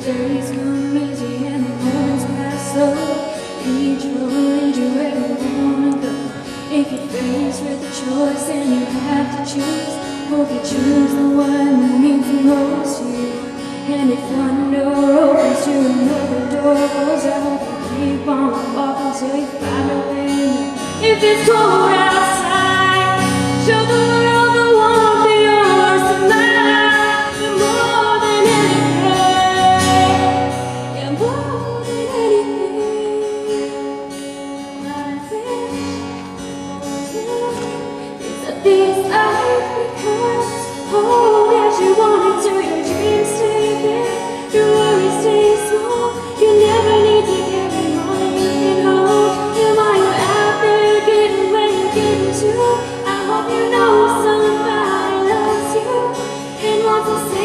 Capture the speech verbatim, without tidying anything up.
Days come easy and the moments pass slow. Lead you, lead you where you wanna go. If you're faced with a choice and you have to choose, hope you choose the one that means the most to you. And if one door opens to another door closes, I hope you keep on walking till you find a way. If it's cold outside, show the world the warmth of yours tonight. You're more than anything. You're more than anything. I wish is that these eyes becomes whole as you want it to. Your dreams stay big, your worries stay small. You never need to carry more than you can hold. And while you're out there getting where you're getting to, I hope you know somebody loves you and wants to say